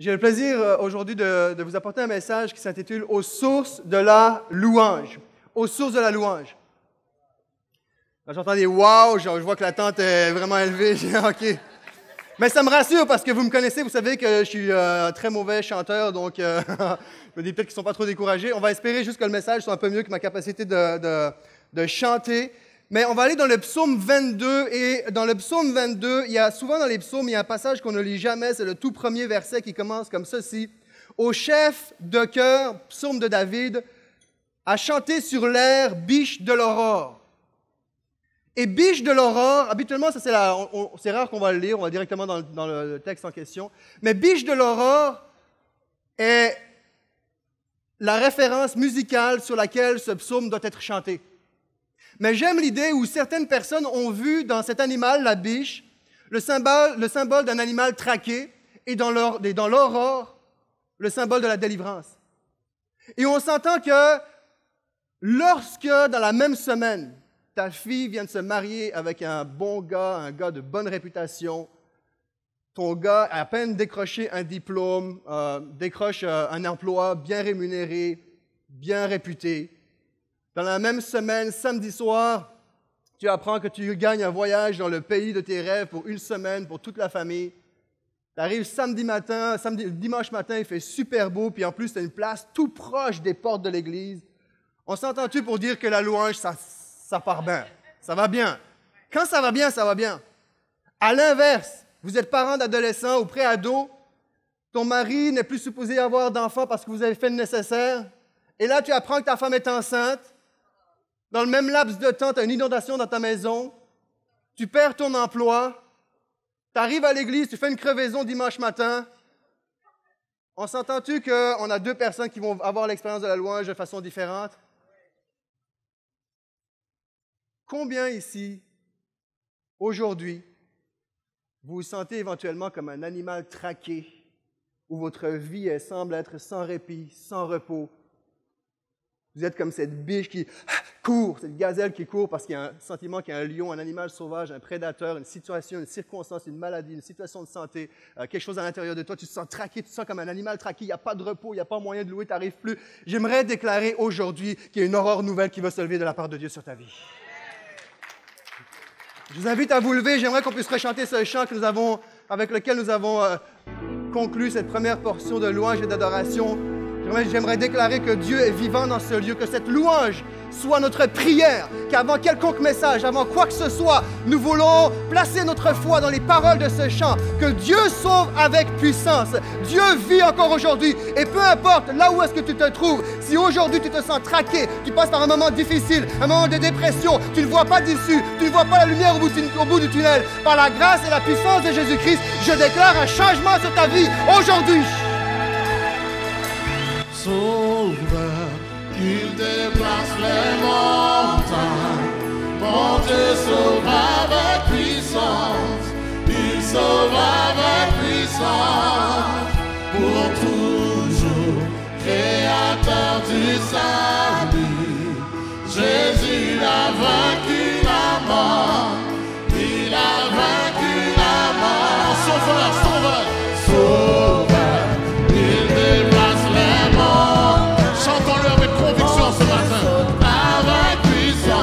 J'ai le plaisir aujourd'hui de vous apporter un message qui s'intitule « Aux sources de la louange ». Aux sources de la louange. Là, j'entends des « wow », je vois que la tente est vraiment élevée. OK. Mais ça me rassure parce que vous me connaissez, vous savez que je suis un très mauvais chanteur, donc je me dis peut-être qu'ils ne sont pas trop découragés. On va espérer juste que le message soit un peu mieux que ma capacité de chanter. Mais on va aller dans le psaume 22, et dans le psaume 22, souvent dans les psaumes, il y a un passage qu'on ne lit jamais, c'est le tout premier verset qui commence comme ceci. « Au chef de chœur, psaume de David, a chanté sur l'air Biche de l'aurore. » Et Biche de l'aurore, habituellement, ça c'est rare qu'on va le lire, on va directement dans le texte en question, mais Biche de l'aurore est la référence musicale sur laquelle ce psaume doit être chanté. Mais j'aime l'idée où certaines personnes ont vu dans cet animal, la biche, le symbole d'un animal traqué et dans l'aurore, le symbole de la délivrance. Et on s'entend que lorsque, dans la même semaine, ta fille vient de se marier avec un bon gars, un gars de bonne réputation, ton gars a à peine décroché un diplôme, décroche un emploi bien rémunéré, bien réputé. Dans la même semaine, samedi soir, tu apprends que tu gagnes un voyage dans le pays de tes rêves pour une semaine, pour toute la famille. Tu arrives dimanche matin, il fait super beau, puis en plus, tu as une place tout proche des portes de l'église. On s'entend-tu pour dire que la louange, ça part bien? Ça va bien. Quand ça va bien, ça va bien. À l'inverse, vous êtes parent d'adolescents ou pré-ado, ton mari n'est plus supposé avoir d'enfants parce que vous avez fait le nécessaire, et là, tu apprends que ta femme est enceinte. Dans le même laps de temps, tu as une inondation dans ta maison, tu perds ton emploi, tu arrives à l'église, tu fais une crevaison dimanche matin. On s'entend-tu qu'on a deux personnes qui vont avoir l'expérience de la louange de façon différente? Combien ici, aujourd'hui, vous vous sentez éventuellement comme un animal traqué, où votre vie semble être sans répit, sans repos? Vous êtes comme cette biche qui court, cette gazelle qui court parce qu'il y a un sentiment qu'il y a un lion, un animal sauvage, un prédateur, une situation, une circonstance, une maladie, une situation de santé, quelque chose à l'intérieur de toi. Tu te sens traqué, tu te sens comme un animal traqué. Il n'y a pas de repos, il n'y a pas moyen de louer, tu n'arrives plus. J'aimerais déclarer aujourd'hui qu'il y a une aurore nouvelle qui va se lever de la part de Dieu sur ta vie. Je vous invite à vous lever. J'aimerais qu'on puisse rechanter ce chant avec lequel nous avons conclu cette première portion de louange et d'adoration. J'aimerais déclarer que Dieu est vivant dans ce lieu, que cette louange soit notre prière, qu'avant quelconque message, avant quoi que ce soit, nous voulons placer notre foi dans les paroles de ce chant, que Dieu sauve avec puissance. Dieu vit encore aujourd'hui, et peu importe là où est-ce que tu te trouves, si aujourd'hui tu te sens traqué, tu passes par un moment difficile, un moment de dépression, tu ne vois pas d'issue, tu ne vois pas la lumière au bout du tunnel, par la grâce et la puissance de Jésus-Christ, je déclare un changement sur ta vie aujourd'hui. Sauveur, il déplace les montagnes. Mon Dieu sauve avec puissance. Il sauve avec puissance. Pour toujours, créateur du salut. Jésus a vaincu la mort. Il a vaincu la mort. Sauveur, sauveur, sauveur. Chantons-le avec conviction ce matin. Avec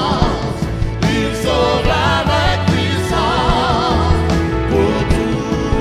puissance, il sauve avec puissance. Pour tout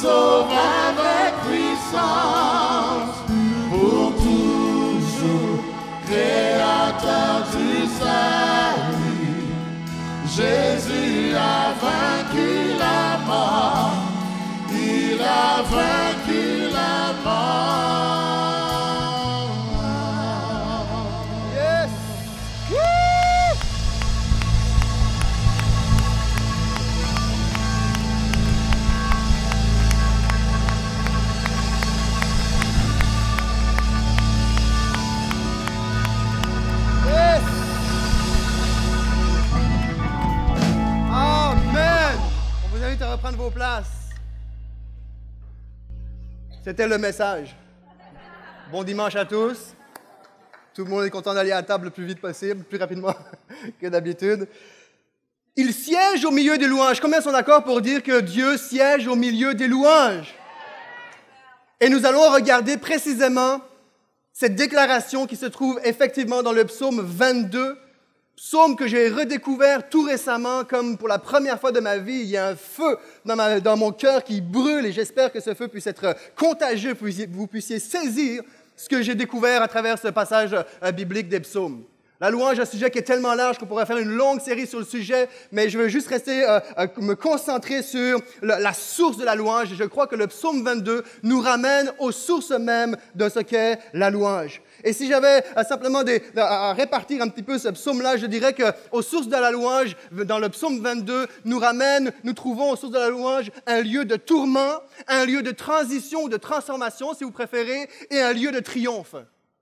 sauve avec puissance, pour toujours, créateur du salut. Jésus a vaincu la mort, il a vaincu la mort. Yes! Woo! Yes! Amen! On vous invite à reprendre vos places. C'était le message. Bon dimanche à tous. Tout le monde est content d'aller à la table le plus vite possible, plus rapidement que d'habitude. Il siège au milieu des louanges. Combien sont d'accord pour dire que Dieu siège au milieu des louanges? Et nous allons regarder précisément cette déclaration qui se trouve effectivement dans le psaume 22, psaume que j'ai redécouvert tout récemment comme pour la première fois de ma vie. Il y a un feu dans mon cœur qui brûle et j'espère que ce feu puisse être contagieux, que vous puissiez saisir ce que j'ai découvert à travers ce passage biblique des psaumes. La louange est un sujet qui est tellement large qu'on pourrait faire une longue série sur le sujet, mais je veux juste rester, me concentrer sur la source de la louange. Et je crois que le psaume 22 nous ramène aux sources mêmes de ce qu'est la louange. Et si j'avais simplement à répartir un petit peu ce psaume-là, je dirais qu'aux sources de la louange, dans le psaume 22, nous trouvons aux sources de la louange un lieu de tourment, un lieu de transition ou de transformation, si vous préférez, et un lieu de triomphe.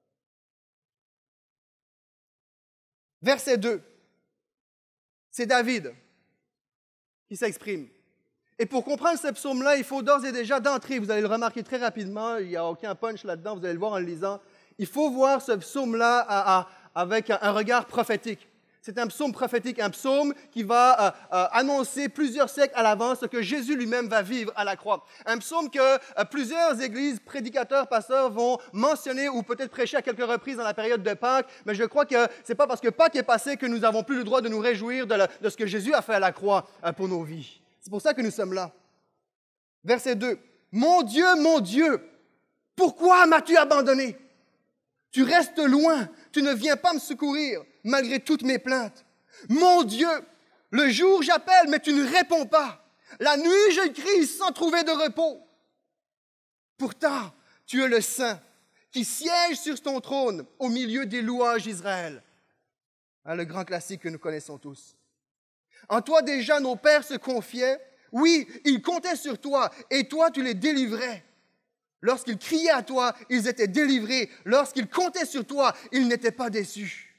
Verset 2, c'est David qui s'exprime. Et pour comprendre ce psaume-là, il faut d'ores et déjà d'entrer, vous allez le remarquer très rapidement, il n'y a aucun punch là-dedans, vous allez le voir en le lisant. Il faut voir ce psaume-là avec un regard prophétique. C'est un psaume prophétique, un psaume qui va annoncer plusieurs siècles à l'avance ce que Jésus lui-même va vivre à la croix. Un psaume que plusieurs églises, prédicateurs, pasteurs vont mentionner ou peut-être prêcher à quelques reprises dans la période de Pâques, mais je crois que ce n'est pas parce que Pâques est passé que nous n'avons plus le droit de nous réjouir de ce que Jésus a fait à la croix pour nos vies. C'est pour ça que nous sommes là. Verset 2. Mon Dieu, pourquoi m'as-tu abandonné? Tu restes loin, tu ne viens pas me secourir, malgré toutes mes plaintes. Mon Dieu, le jour j'appelle, mais tu ne réponds pas. La nuit je crie sans trouver de repos. Pourtant, tu es le Saint qui siège sur ton trône au milieu des louanges d'Israël. Le grand classique que nous connaissons tous. En toi déjà nos pères se confiaient. Oui, ils comptaient sur toi et toi tu les délivrais. Lorsqu'ils criaient à toi, ils étaient délivrés. Lorsqu'ils comptaient sur toi, ils n'étaient pas déçus.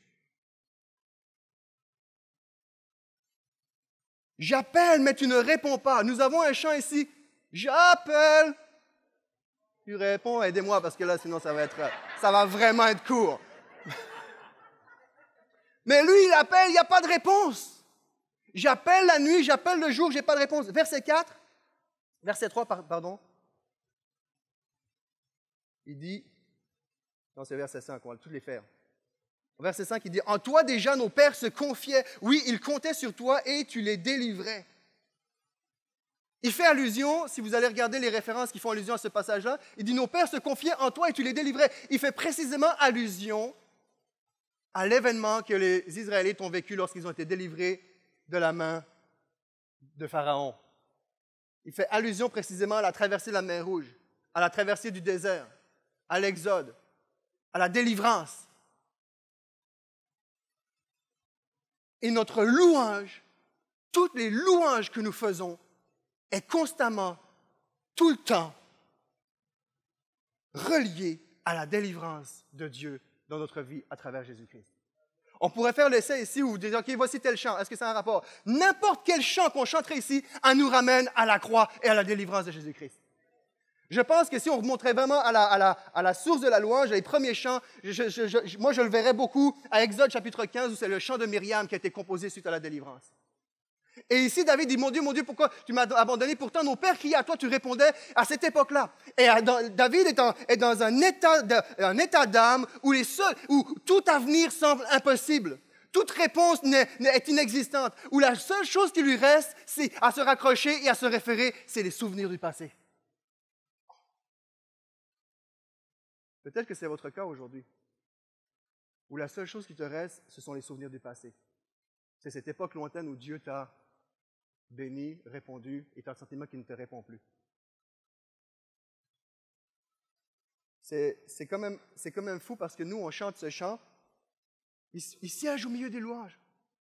J'appelle, mais tu ne réponds pas. Nous avons un chant ici. J'appelle. Tu réponds, aidez-moi parce que là, sinon ça va vraiment être court. Mais lui, il appelle, il n'y a pas de réponse. J'appelle la nuit, j'appelle le jour, je n'ai pas de réponse. Verset 3, pardon. Il dit, non c'est verset 5, on va tous les faire. Verset 5, il dit, en toi déjà nos pères se confiaient, oui, ils comptaient sur toi et tu les délivrais. Il fait allusion, si vous allez regarder les références qui font allusion à ce passage-là, il dit, nos pères se confiaient en toi et tu les délivrais. Il fait précisément allusion à l'événement que les Israélites ont vécu lorsqu'ils ont été délivrés de la main de Pharaon. Il fait allusion précisément à la traversée de la mer Rouge, à la traversée du désert, à l'exode, à la délivrance. Et notre louange, toutes les louanges que nous faisons, est constamment, tout le temps, reliée à la délivrance de Dieu dans notre vie à travers Jésus-Christ. On pourrait faire l'essai ici où vous dites, OK, voici tel chant. Est-ce que ça a un rapport? N'importe quel chant qu'on chanterait ici, elle nous ramène à la croix et à la délivrance de Jésus-Christ. Je pense que si on remonterait vraiment à la source de la louange, les premiers chants, moi je le verrais beaucoup à Exode chapitre 15 où c'est le chant de Myriam qui a été composé suite à la délivrance. Et ici, David dit, mon Dieu, pourquoi tu m'as abandonné? Pourtant, nos pères criaient à toi, tu répondais à cette époque-là. Et David est dans un état d'âme où tout avenir semble impossible. Toute réponse est inexistante. Où la seule chose qui lui reste, c'est à se raccrocher et à se référer, c'est les souvenirs du passé. Peut-être que c'est votre cas aujourd'hui, où la seule chose qui te reste, ce sont les souvenirs du passé. C'est cette époque lointaine où Dieu t'a béni, répondu, et tu as le sentiment qu'il ne te répond plus. C'est quand même fou parce que nous, on chante ce chant, il siège au milieu des louanges.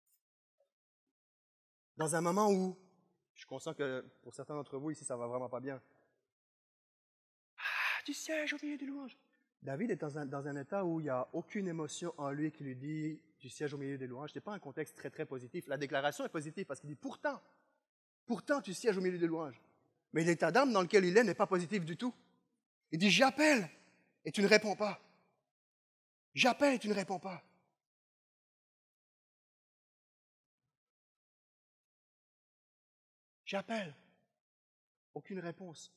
Dans un moment où, je suis conscient que pour certains d'entre vous ici, ça va vraiment pas bien. Ah, tu sièges au milieu des louanges. David est dans un état où il n'y a aucune émotion en lui qui lui dit « tu sièges au milieu des louanges ». Ce n'est pas un contexte très, très positif. La déclaration est positive parce qu'il dit « pourtant, tu sièges au milieu des louanges ». Mais l'état d'âme dans lequel il est n'est pas positif du tout. Il dit « j'appelle et tu ne réponds pas. J'appelle et tu ne réponds pas. » J'appelle. Aucune réponse.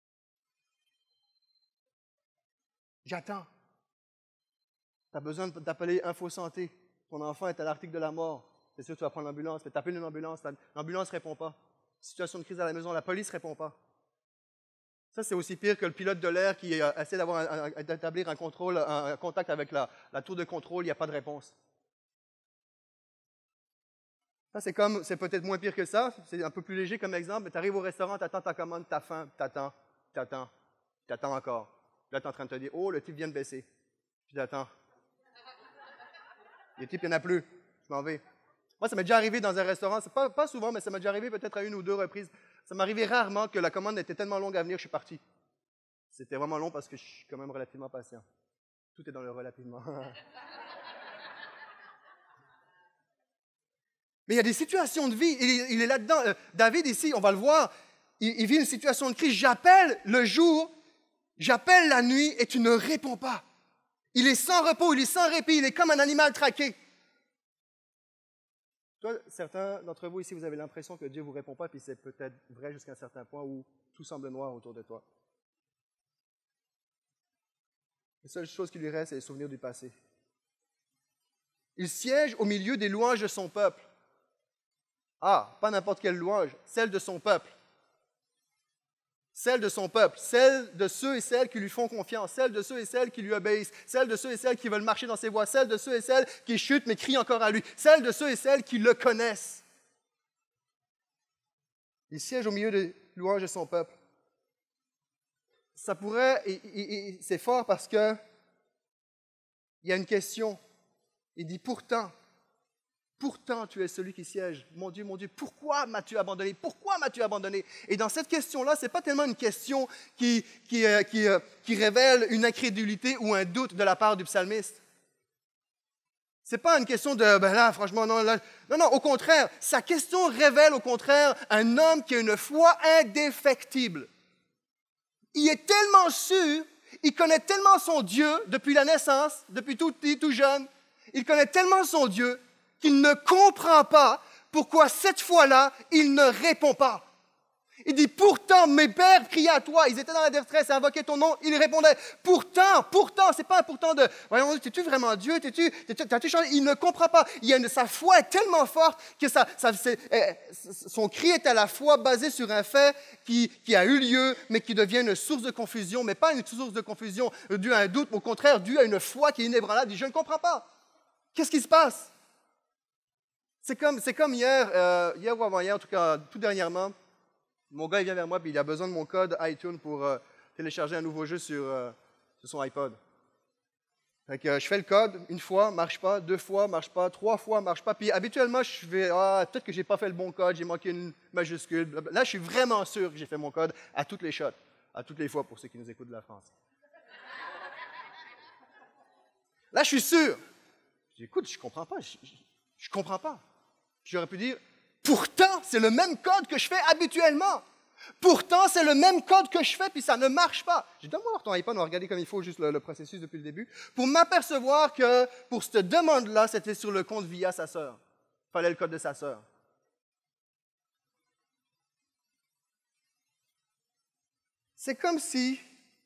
J'attends. Tu as besoin d'appeler Info Santé. Ton enfant est à l'article de la mort. C'est sûr que tu vas prendre l'ambulance. Tu appelles une ambulance. L'ambulance ne répond pas. Situation de crise à la maison, la police ne répond pas. Ça, c'est aussi pire que le pilote de l'air qui essaie d'établir un contrôle, un contact avec la tour de contrôle. Il n'y a pas de réponse. Ça, c'est peut-être moins pire que ça. C'est un peu plus léger comme exemple. Mais tu arrives au restaurant, tu attends ta commande, tu as faim, tu attends encore. Là, tu es en train de te dire, oh, le type vient de baisser. Puis t'attends. Le type, il n'y en a plus. Je m'en vais. Moi, ça m'est déjà arrivé dans un restaurant. C'est pas souvent, mais ça m'est déjà arrivé peut-être à 1 ou 2 reprises. Ça m'arrivait rarement que la commande était tellement longue à venir que je suis parti. C'était vraiment long parce que je suis quand même relativement patient. Tout est dans le relativement. Mais il y a des situations de vie. Il est là-dedans. David, ici, on va le voir, il vit une situation de crise. J'appelle le jour, j'appelle la nuit et tu ne réponds pas. Il est sans repos, il est sans répit, il est comme un animal traqué. Toi, certains d'entre vous ici, vous avez l'impression que Dieu ne vous répond pas, puis c'est peut-être vrai jusqu'à un certain point où tout semble noir autour de toi. La seule chose qui lui reste, c'est les souvenirs du passé. Il siège au milieu des louanges de son peuple. Ah, pas n'importe quelle louange, celle de son peuple. Celle de son peuple, celle de ceux et celles qui lui font confiance, celle de ceux et celles qui lui obéissent, celle de ceux et celles qui veulent marcher dans ses voies, celle de ceux et celles qui chutent mais crient encore à lui, celle de ceux et celles qui le connaissent. Il siège au milieu des louanges de son peuple. Ça pourrait, et c'est fort parce que il y a une question. Il dit pourtant, tu es celui qui siège. Mon Dieu, pourquoi m'as-tu abandonné? Pourquoi m'as-tu abandonné? Et dans cette question-là, ce n'est pas tellement une question qui révèle une incrédulité ou un doute de la part du psalmiste. Ce n'est pas une question de, ben là, franchement, non, là. Non, au contraire, sa question révèle au contraire un homme qui a une foi indéfectible. Il est tellement sûr, il connaît tellement son Dieu depuis la naissance, depuis tout petit, tout jeune, il connaît tellement son Dieu qu'il ne comprend pas pourquoi cette fois-là, il ne répond pas. Il dit, pourtant, mes pères criaient à toi, ils étaient dans la détresse et invoquaient ton nom, il répondait, pourtant, c'est pas un pourtant de, voyons, es-tu vraiment Dieu, t'as-tu changé? Il ne comprend pas. Sa foi est tellement forte que son cri est à la fois basé sur un fait qui a eu lieu, mais qui devient une source de confusion, mais pas une source de confusion due à un doute, mais au contraire, due à une foi qui est inébranlable. Il dit, je ne comprends pas. Qu'est-ce qui se passe? C'est comme hier ou avant-hier, en tout cas, tout dernièrement, mon gars il vient vers moi et il a besoin de mon code iTunes pour télécharger un nouveau jeu sur son iPod. Fait que, je fais le code, 1 fois, marche pas, 2 fois, marche pas, 3 fois, marche pas. Puis habituellement, je vais, peut-être que j'ai pas fait le bon code, j'ai manqué une majuscule. Là, je suis vraiment sûr que j'ai fait mon code à toutes les shots, à toutes les fois pour ceux qui nous écoutent de la France. Là, je suis sûr. Je dis, écoute, je comprends pas, je comprends pas. J'aurais pu dire, pourtant, c'est le même code que je fais habituellement. Pourtant, c'est le même code que je fais, puis ça ne marche pas. J'ai dit, donne-moi ton iPad, on va regarder comme il faut juste le processus depuis le début, pour m'apercevoir que pour cette demande-là, c'était sur le compte via sa sœur. Il fallait le code de sa sœur. C'est comme si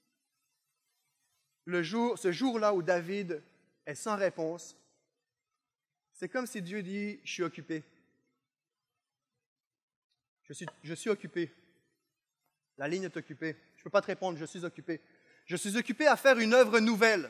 ce jour-là où David est sans réponse, c'est comme si Dieu dit, je suis occupé. Je suis occupé. La ligne est occupée. Je ne peux pas te répondre, je suis occupé. Je suis occupé à faire une œuvre nouvelle.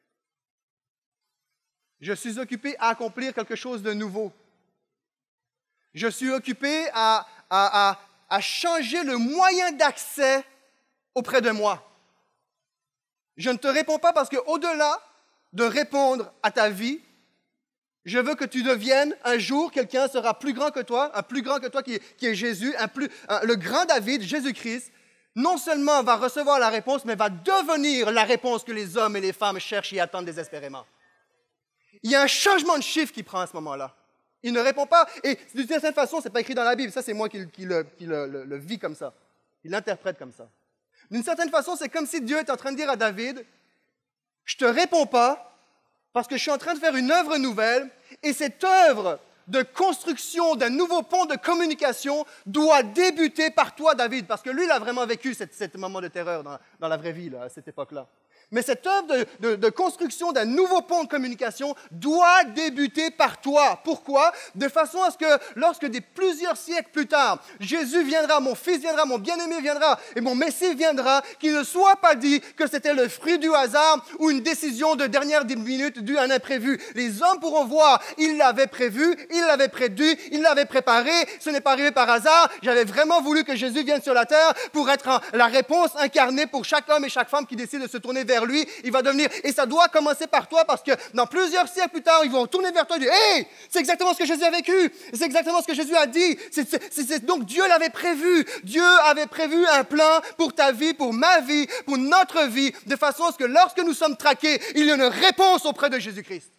Je suis occupé à accomplir quelque chose de nouveau. Je suis occupé à changer le moyen d'accès auprès de moi. Je ne te réponds pas parce qu'au-delà de répondre à ta vie, je veux que tu deviennes un jour, quelqu'un sera plus grand que toi, un plus grand que toi qui est Jésus, le grand David, Jésus-Christ, non seulement va recevoir la réponse, mais va devenir la réponse que les hommes et les femmes cherchent et attendent désespérément. Il y a un changement de chiffre qui prend à ce moment-là. Il ne répond pas, et d'une certaine façon, ce n'est pas écrit dans la Bible, ça c'est moi qui le vis comme ça, qui l'interprète comme ça. D'une certaine façon, c'est comme si Dieu est en train de dire à David, je ne te réponds pas parce que je suis en train de faire une œuvre nouvelle et cette œuvre de construction d'un nouveau pont de communication doit débuter par toi, David, parce que lui, il a vraiment vécu ce moment de terreur dans la vraie vie, là, à cette époque-là. Mais cette œuvre de construction d'un nouveau pont de communication doit débuter par toi. Pourquoi? De façon à ce que lorsque plusieurs siècles plus tard, Jésus viendra, mon fils viendra, mon bien-aimé viendra et mon Messie viendra, qu'il ne soit pas dit que c'était le fruit du hasard ou une décision de dernière minute due à un imprévu. Les hommes pourront voir, il l'avait prévu, il l'avait prédit, il l'avait préparé, ce n'est pas arrivé par hasard. J'avais vraiment voulu que Jésus vienne sur la terre pour être la réponse incarnée pour chaque homme et chaque femme qui décide de se tourner vers lui, il va devenir, et ça doit commencer par toi parce que dans plusieurs siècles plus tard, ils vont tourner vers toi et dire, hey, c'est exactement ce que Jésus a vécu, c'est exactement ce que Jésus a dit, donc Dieu l'avait prévu, Dieu avait prévu un plan pour ta vie, pour ma vie, pour notre vie, de façon à ce que lorsque nous sommes traqués, il y a une réponse auprès de Jésus-Christ.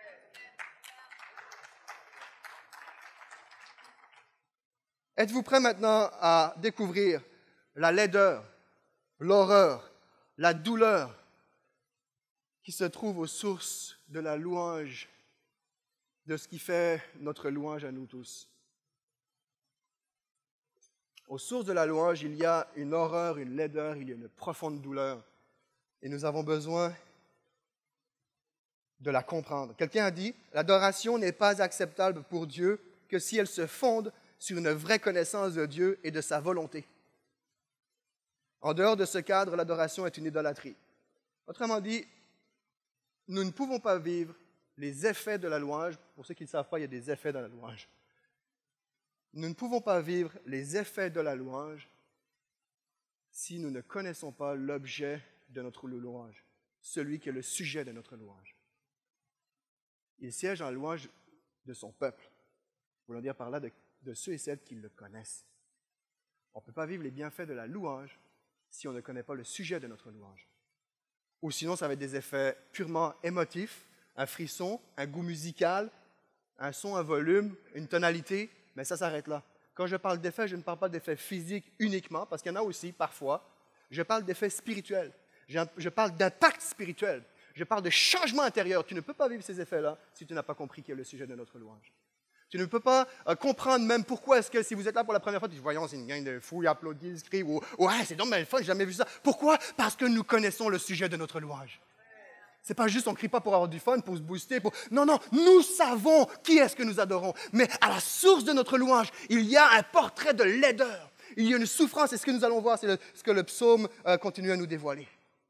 Êtes-vous prêts maintenant à découvrir la laideur, l'horreur, la douleur qui se trouve aux sources de la louange, de ce qui fait notre louange à nous tous? Aux sources de la louange, il y a une horreur, une laideur, il y a une profonde douleur. Et nous avons besoin de la comprendre. Quelqu'un a dit, l'adoration n'est pas acceptable pour Dieu que si elle se fonde sur une vraie connaissance de Dieu et de sa volonté. En dehors de ce cadre, l'adoration est une idolâtrie. Autrement dit, nous ne pouvons pas vivre les effets de la louange. Pour ceux qui ne savent pas, il y a des effets dans la louange. Nous ne pouvons pas vivre les effets de la louange si nous ne connaissons pas l'objet de notre louange, celui qui est le sujet de notre louange. Il siège en louange de son peuple, voulant dire par là de ceux et celles qui le connaissent. On ne peut pas vivre les bienfaits de la louange si on ne connaît pas le sujet de notre louange. Ou sinon, ça va être des effets purement émotifs, un frisson, un goût musical, un son, un volume, une tonalité, mais ça s'arrête là. Quand je parle d'effets, je ne parle pas d'effets physiques uniquement, parce qu'il y en a aussi, parfois. Je parle d'effets spirituels. Je parle d'impact spirituel. Je parle de changement intérieur. Tu ne peux pas vivre ces effets-là si tu n'as pas compris qui est le sujet de notre louange. Tu ne peux pas comprendre même pourquoi est-ce que si vous êtes là pour la première fois, tu dis, voyons, c'est une gang de fous, ils applaudissent, ils crient, ou ouais, c'est dommage, fun, j'ai jamais vu ça. Pourquoi? Parce que nous connaissons le sujet de notre louange. C'est pas juste, on ne crie pas pour avoir du fun, pour se booster. Non, nous savons qui est-ce que nous adorons. Mais à la source de notre louange, il y a un portrait de laideur. Il y a une souffrance, et ce que nous allons voir, c'est ce que le psaume continue à nous dévoiler.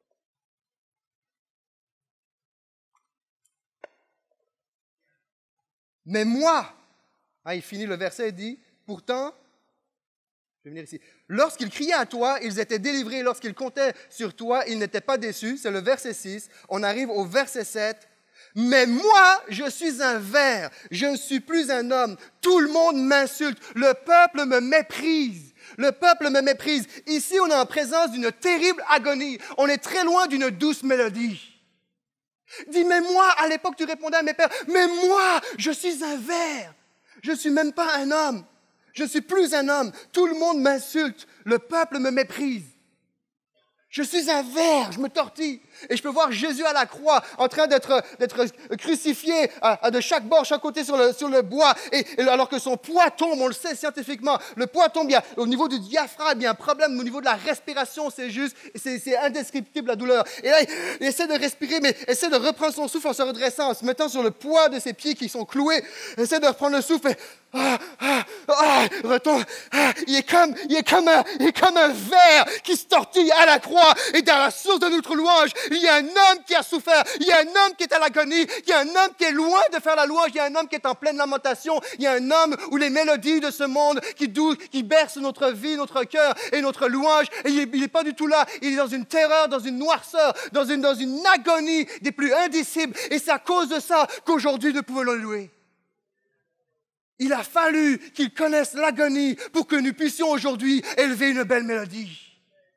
Mais moi, il finit le verset et dit, pourtant, je vais venir ici, lorsqu'ils criaient à toi, ils étaient délivrés, lorsqu'ils comptaient sur toi, ils n'étaient pas déçus. C'est le verset 6. On arrive au verset 7. Mais moi, je suis un ver, je ne suis plus un homme. Tout le monde m'insulte, le peuple me méprise. Le peuple me méprise. Ici, on est en présence d'une terrible agonie. On est très loin d'une douce mélodie. Dis, mais moi, à l'époque, tu répondais à mes pères, mais moi, je suis un ver. Je ne suis même pas un homme. Je ne suis plus un homme. Tout le monde m'insulte. Le peuple me méprise. Je suis un ver, je me tortille. Et je peux voir Jésus à la croix en train d'être crucifié de chaque bord, chaque côté sur le bois. Et alors que son poids tombe, on le sait scientifiquement, le poids tombe, au niveau du diaphragme, il y a un problème, au niveau de la respiration, c'est juste, c'est indescriptible la douleur. Et là, il essaie de respirer, mais essaie de reprendre son souffle en se redressant, en se mettant sur le poids de ses pieds qui sont cloués. Il essaie de reprendre le souffle. retourne. Il est comme un ver qui se tortille à la croix. Et dans la source de notre louange, il y a un homme qui a souffert. Il y a un homme qui est à l'agonie. Il y a un homme qui est loin de faire la louange. Il y a un homme qui est en pleine lamentation. Il y a un homme où les mélodies de ce monde qui bercent notre vie, notre cœur et notre louange. Et il n'est pas du tout là. Il est dans une terreur, dans une noirceur, dans une agonie des plus indicibles. Et c'est à cause de ça qu'aujourd'hui nous pouvons le louer. Il a fallu qu'il connaisse l'agonie pour que nous puissions aujourd'hui élever une belle mélodie.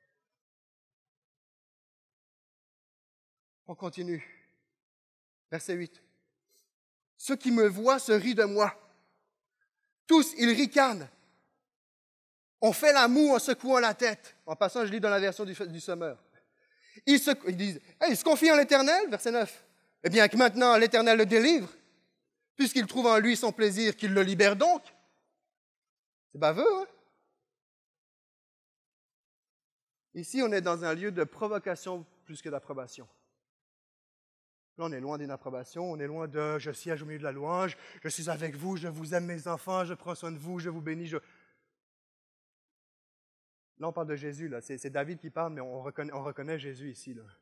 On continue. Verset 8. Ceux qui me voient se rient de moi. Tous, ils ricanent. On fait la moue en secouant la tête. En passant, je lis dans la version du Sommeur. Ils disent, ils se confient en l'Éternel, verset 9. Eh bien, que maintenant l'Éternel le délivre, puisqu'il trouve en lui son plaisir, qu'il le libère donc. C'est baveux, hein? Ici, on est dans un lieu de provocation plus que d'approbation. Là, on est loin d'une approbation, on est loin de « je siège au milieu de la louange, je suis avec vous, je vous aime mes enfants, je prends soin de vous, je vous bénis. » Là, on parle de Jésus, là. C'est David qui parle, mais on reconnaît Jésus ici, là.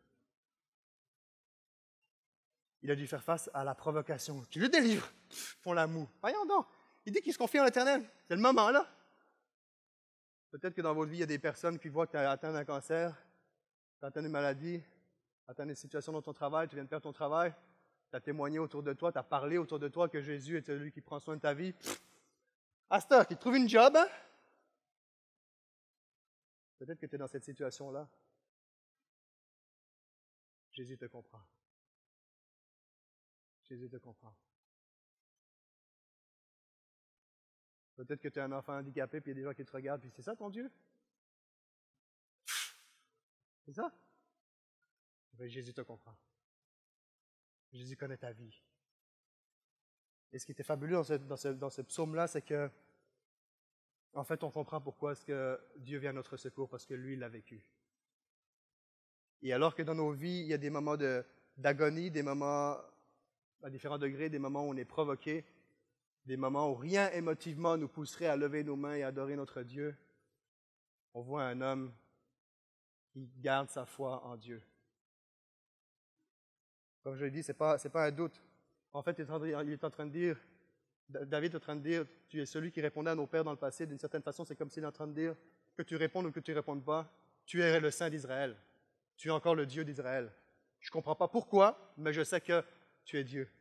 Il a dû faire face à la provocation. Tu le délivres, font la moue. Voyons donc. Il dit qu'il se confie en l'Éternel. C'est le moment, là. Peut-être que dans votre vie, il y a des personnes qui voient que tu as atteint un cancer, tu as atteint une maladie, tu as atteint une situation dans ton travail, tu viens de perdre ton travail, tu as témoigné autour de toi, tu as parlé autour de toi que Jésus est celui qui prend soin de ta vie. À cette heure, qu'il te trouve une job, hein? Peut-être que tu es dans cette situation-là. Jésus te comprend. Jésus te comprend. Peut-être que tu es un enfant handicapé, puis il y a des gens qui te regardent, puis c'est ça ton Dieu? C'est ça? Ben, Jésus te comprend. Jésus connaît ta vie. Et ce qui était fabuleux dans ce psaume-là, c'est que, en fait, on comprend pourquoi est-ce que Dieu vient à notre secours, parce que lui, il l'a vécu. Et alors que dans nos vies, il y a des moments d'agonie, des moments à différents degrés, des moments où on est provoqué, des moments où rien émotivement nous pousserait à lever nos mains et à adorer notre Dieu, on voit un homme qui garde sa foi en Dieu. Comme je l'ai dit, ce n'est pas un doute. En fait, il est en train de dire, David est en train de dire, tu es celui qui répondait à nos pères dans le passé. D'une certaine façon, c'est comme s'il est en train de dire, que tu répondes ou que tu ne répondes pas, tu es le Saint d'Israël. Tu es encore le Dieu d'Israël. Je ne comprends pas pourquoi, mais je sais que tu es Dieu.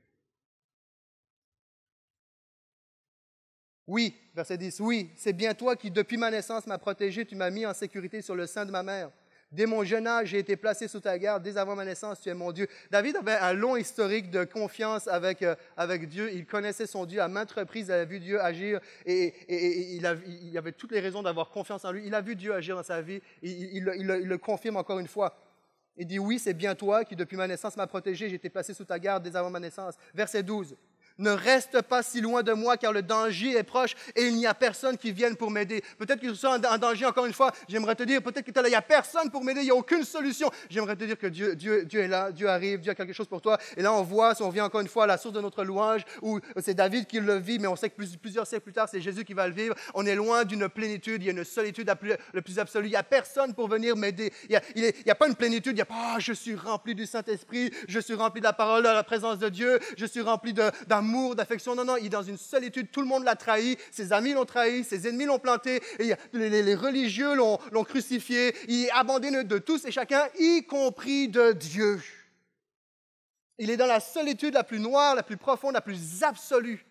Oui, verset 10, oui, c'est bien toi qui, depuis ma naissance, m'as protégé, tu m'as mis en sécurité sur le sein de ma mère. Dès mon jeune âge, j'ai été placé sous ta garde. Dès avant ma naissance, tu es mon Dieu. David avait un long historique de confiance avec Dieu. Il connaissait son Dieu à maintes reprises. Il avait vu Dieu agir et il avait toutes les raisons d'avoir confiance en lui. Il a vu Dieu agir dans sa vie. Il le confirme encore une fois. Il dit, oui, c'est bien toi qui, depuis ma naissance, m'as protégé. J'ai été placé sous ta garde dès avant ma naissance. Verset 12. Ne reste pas si loin de moi, car le danger est proche et il n'y a personne qui vienne pour m'aider. Peut-être que tu sois en danger, encore une fois, j'aimerais te dire, peut-être que tu es là, il n'y a personne pour m'aider, il n'y a aucune solution. J'aimerais te dire que Dieu est là, Dieu arrive, Dieu a quelque chose pour toi. Et là, on voit, si on vient encore une fois à la source de notre louange, où c'est David qui le vit, mais on sait que plusieurs siècles plus tard, c'est Jésus qui va le vivre. On est loin d'une plénitude, il y a une solitude le plus absolue. Il n'y a personne pour venir m'aider. Il n'y a pas une plénitude, il n'y a pas, je suis rempli du Saint-Esprit, je suis rempli de la parole, de la présence de Dieu, je suis rempli d'amour, d'affection. Non, il est dans une solitude, tout le monde l'a trahi, ses amis l'ont trahi, ses ennemis l'ont planté, et les religieux l'ont crucifié, il est abandonné de tous et chacun, y compris de Dieu. Il est dans la solitude la plus noire, la plus profonde, la plus absolue.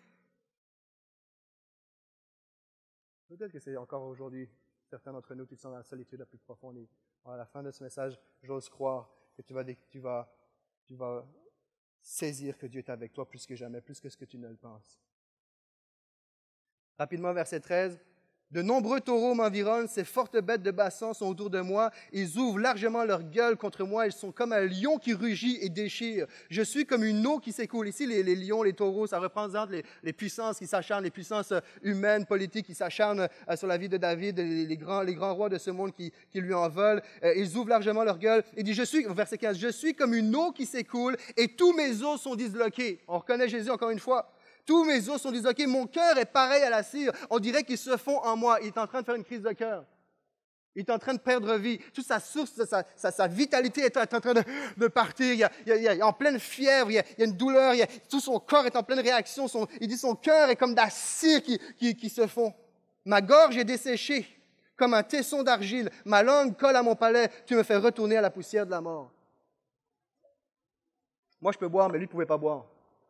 Peut-être que c'est encore aujourd'hui certains d'entre nous qui sont dans la solitude la plus profonde. Et à la fin de ce message, j'ose croire que tu vas saisir que Dieu est avec toi plus que jamais, plus que ce que tu ne le penses. Rapidement, verset 13. De nombreux taureaux m'environnent, ces fortes bêtes de Bassan sont autour de moi. Ils ouvrent largement leur gueule contre moi. Ils sont comme un lion qui rugit et déchire. Je suis comme une eau qui s'écoule. Ici, les lions, les taureaux, ça représente les puissances qui s'acharnent, les puissances humaines, politiques qui s'acharnent sur la vie de David, les grands rois de ce monde qui lui en veulent. Ils ouvrent largement leur gueule. Il dit, verset 15, je suis comme une eau qui s'écoule et tous mes os sont disloqués. On reconnaît Jésus encore une fois. Tous mes os sont disloqués. Mon cœur est pareil à la cire. On dirait qu'ils se fond en moi. Il est en train de faire une crise de cœur. Il est en train de perdre vie. Toute sa source, sa vitalité est en train de partir. Il est en pleine fièvre. Il y a une douleur. Tout son corps est en pleine réaction. Il dit son cœur est comme de la cire qui se fond. Ma gorge est desséchée comme un tesson d'argile. Ma langue colle à mon palais. Tu me fais retourner à la poussière de la mort. Moi, je peux boire, mais lui ne pouvait pas boire.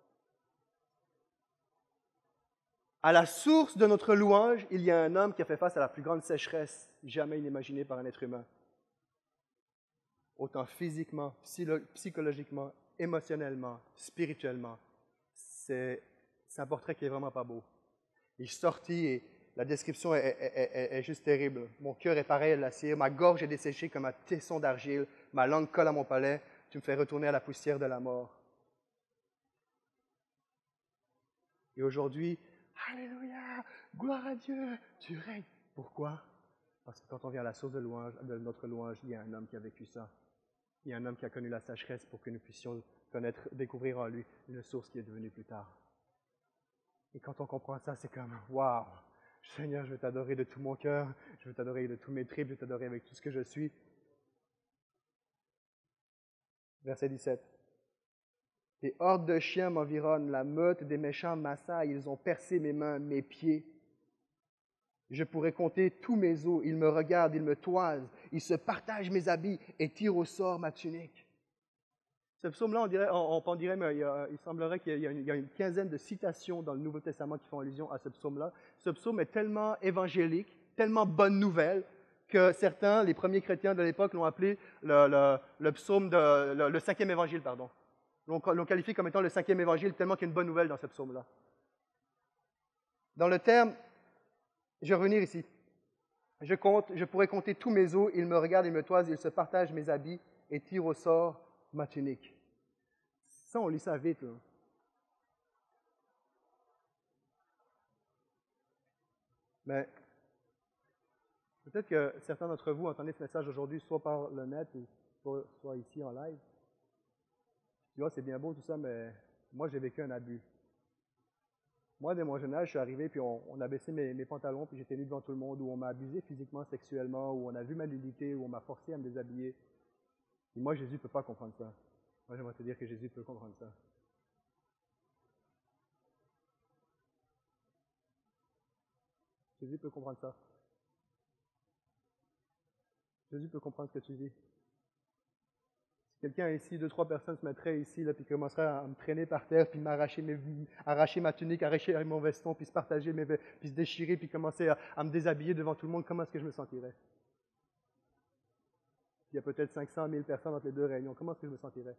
À la source de notre louange, il y a un homme qui a fait face à la plus grande sécheresse jamais inimaginée par un être humain. Autant physiquement, psychologiquement, émotionnellement, spirituellement. C'est un portrait qui n'est vraiment pas beau. Il est sorti et la description est juste terrible. Mon cœur est pareil à la cire, ma gorge est desséchée comme un tesson d'argile, ma langue colle à mon palais, tu me fais retourner à la poussière de la mort. Et aujourd'hui, alléluia, gloire à Dieu, tu règnes. Pourquoi? Parce que quand on vient à la source de notre louange, il y a un homme qui a vécu ça. Il y a un homme qui a connu la sécheresse pour que nous puissions découvrir en lui une source qui est devenue plus tard. Et quand on comprend ça, c'est comme, waouh, Seigneur, je veux t'adorer de tout mon cœur, je veux t'adorer de tous mes tripes, je veux t'adorer avec tout ce que je suis. Verset 17. Des hordes de chiens m'environnent, la meute des méchants m'assaille, ils ont percé mes mains, mes pieds. Je pourrais compter tous mes os, ils me regardent, ils me toisent, ils se partagent mes habits et tirent au sort ma tunique. Ce psaume-là, on dirait, mais il semblerait qu'il y a une quinzaine de citations dans le Nouveau Testament qui font allusion à ce psaume-là. Ce psaume est tellement évangélique, tellement bonne nouvelle, que certains, les premiers chrétiens de l'époque, l'ont appelé le psaume le cinquième évangile, pardon. L'ont qualifié comme étant le cinquième évangile, tellement qu'il y a une bonne nouvelle dans ce psaume-là. Dans le terme, je vais revenir ici. Je pourrais compter tous mes os, ils me regardent, ils me toisent, ils se partagent mes habits et tirent au sort ma tunique. Ça, on lit ça vite, là. Mais peut-être que certains d'entre vous entendez ce message aujourd'hui, soit par le net ou soit ici en live. Tu vois, c'est bien beau tout ça, mais moi, j'ai vécu un abus. Moi, dès mon jeune âge, je suis arrivé, puis on a baissé mes pantalons, puis j'étais nu devant tout le monde, où on m'a abusé physiquement, sexuellement, où on a vu ma nudité, où on m'a forcé à me déshabiller. Et moi, Jésus ne peut pas comprendre ça. Moi, j'aimerais te dire que Jésus peut comprendre ça. Jésus peut comprendre ça. Jésus peut comprendre ce que tu vis. Si quelqu'un ici, 2-3 personnes se mettraient ici, là, puis commenceraient à me traîner par terre, puis arracher ma tunique, arracher mon veston, puis se partager, puis se déchirer, puis commencer à me déshabiller devant tout le monde, comment est-ce que je me sentirais? Il y a peut-être 500 000 personnes entre les deux réunions. Comment est-ce que je me sentirais?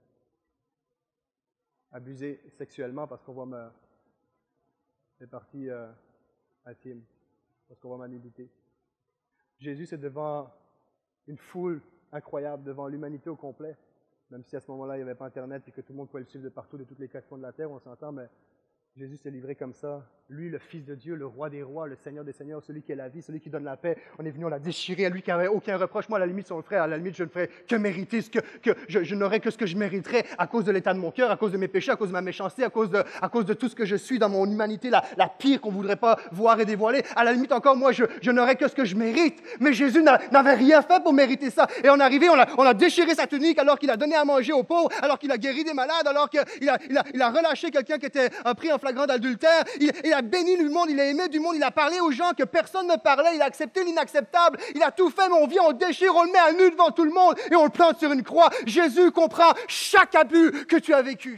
Abusé sexuellement parce qu'on voit mes parties intimes, parce qu'on voit ma nudité. Jésus, c'est devant une foule incroyable, devant l'humanité au complet. Même si à ce moment-là, il n'y avait pas Internet et que tout le monde pouvait le suivre de partout, de toutes les quatre coins de la terre, on s'entend, mais Jésus s'est livré comme ça. Lui, le Fils de Dieu, le Roi des rois, le Seigneur des seigneurs, celui qui est la vie, celui qui donne la paix. On est venu, on l'a déchiré, à lui qui n'avait aucun reproche. Moi, à la limite, son frère, à la limite, je ne ferais que mériter je n'aurais que ce que je mériterais à cause de l'état de mon cœur, à cause de mes péchés, à cause de ma méchanceté, à cause de tout ce que je suis dans mon humanité, la pire qu'on ne voudrait pas voir et dévoiler. À la limite, encore, moi, je n'aurais que ce que je mérite. Mais Jésus n'avait rien fait pour mériter ça. Et on est arrivé, on a déchiré sa tunique alors qu'il a donné à manger aux pauvres, alors qu'il a guéri des malades, alors qu'il a relâché quelqu'un qui était pris en flagrant d'adultère. Il a béni du monde, il a aimé du monde, il a parlé aux gens que personne ne parlait, il a accepté l'inacceptable, il a tout fait, mais on vient, on déchire, on le met à nu devant tout le monde et on le plante sur une croix. Jésus comprend chaque abus que tu as vécu.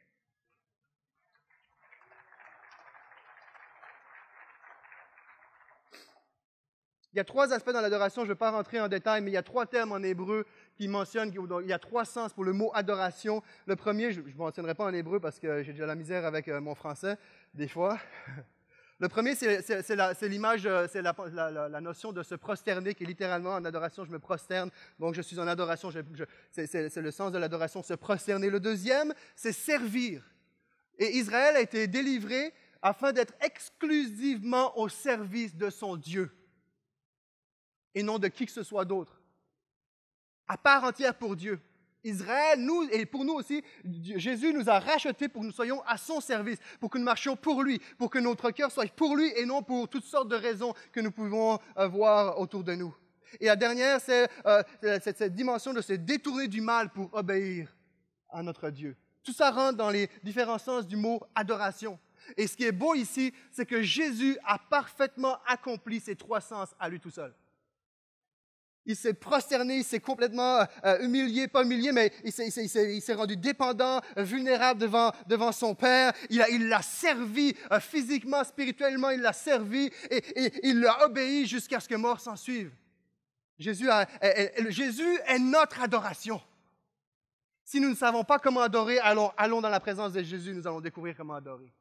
Il y a 3 aspects dans l'adoration, je ne vais pas rentrer en détail, mais il y a 3 termes en hébreu qui mentionnent, il y a 3 sens pour le mot adoration. Le premier, je ne mentionnerai pas en hébreu parce que j'ai déjà la misère avec mon français, des fois. Le premier, c'est l'image, c'est la notion de se prosterner, qui est littéralement en adoration, je me prosterne, donc je suis en adoration, c'est le sens de l'adoration, se prosterner. Le deuxième, c'est servir. Et Israël a été délivré afin d'être exclusivement au service de son Dieu et non de qui que ce soit d'autre, à part entière pour Dieu. Israël, nous, et pour nous aussi, Jésus nous a rachetés pour que nous soyons à son service, pour que nous marchions pour lui, pour que notre cœur soit pour lui et non pour toutes sortes de raisons que nous pouvons voir autour de nous. Et la dernière, c'est cette dimension de se détourner du mal pour obéir à notre Dieu. Tout ça rentre dans les différents sens du mot adoration. Et ce qui est beau ici, c'est que Jésus a parfaitement accompli ces trois sens à lui tout seul. Il s'est prosterné, il s'est complètement humilié, pas humilié, mais il s'est rendu dépendant, vulnérable devant son Père. Il l'a servi physiquement, spirituellement, il l'a servi et il l'a obéi jusqu'à ce que mort s'en suive. Jésus est notre adoration. Si nous ne savons pas comment adorer, allons dans la présence de Jésus, nous allons découvrir comment adorer.